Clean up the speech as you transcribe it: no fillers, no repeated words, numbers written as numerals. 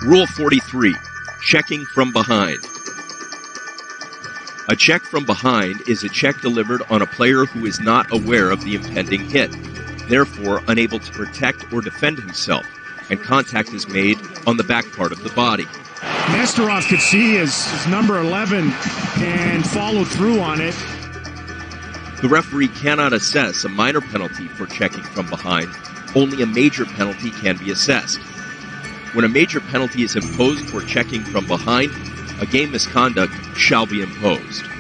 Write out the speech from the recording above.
Rule 43, checking from behind. A check from behind is a check delivered on a player who is not aware of the impending hit, therefore unable to protect or defend himself, and contact is made on the back part of the body. Nesterov could see his number 11 and followed through on it. The referee cannot assess a minor penalty for checking from behind. Only a major penalty can be assessed. When a major penalty is imposed for checking from behind, a game misconduct shall be imposed.